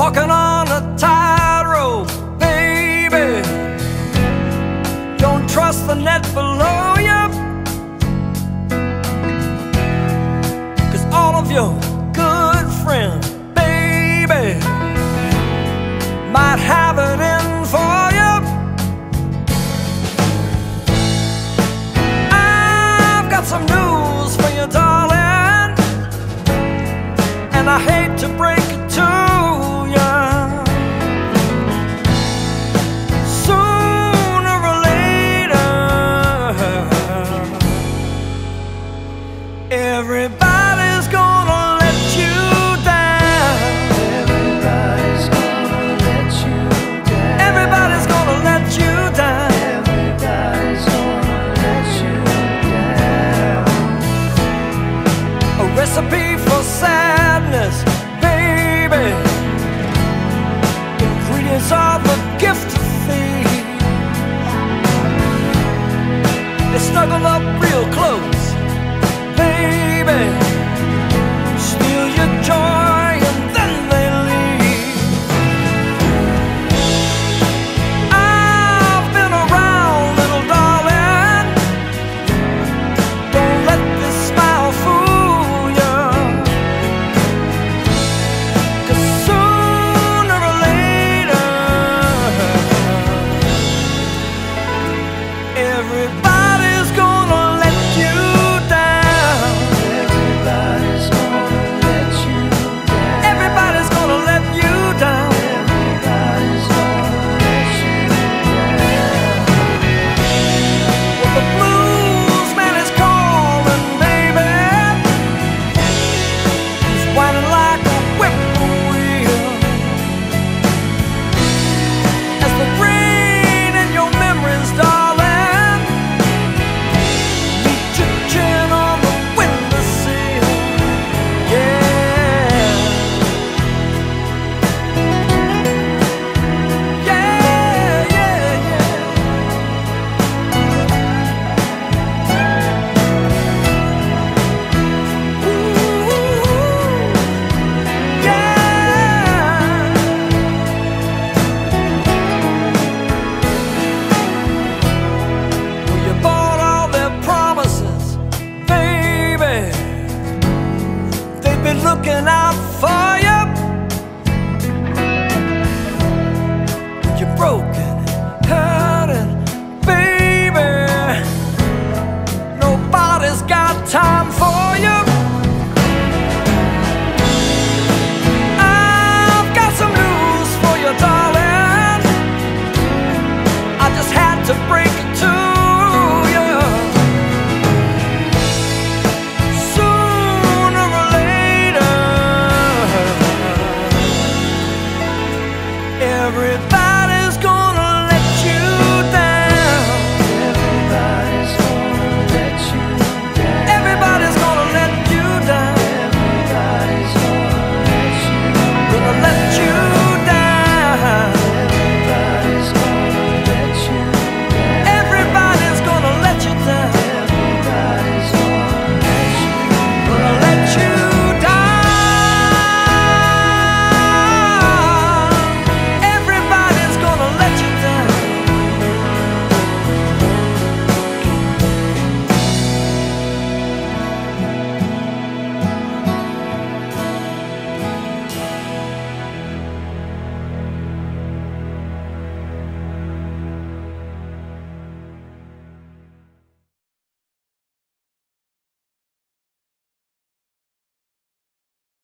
walking on a tightrope, baby. Don't trust the net below you, 'cause all of your good friends, baby, might have it in for you. I've got some news for you, darling, and I hate to break it to you. Sooner or later, everybody's gonna let you down. Everybody's gonna let you down. Everybody's gonna let you down. Everybody's gonna let you down. A recipe for sadness, baby. Ingredients are the gift of thieves. They snuggle up real close, baby, steal your joy and then they leave. I've been around, little darling. Don't let this smile fool you, 'cause sooner or later, everybody's gonna let you down. Everybody's gonna let you down. Everybody's gonna let you down. Everybody's gonna let you down. Well, the blues man is calling, baby. He's whining like a whippoorwill as the rain in your memories, darling, meet your chin on the windowsill. Yeah, yeah, yeah, yeah. Well, you bought all their promises, baby. They've been looking out for you. You're broken, hurting, baby. Nobody's got time.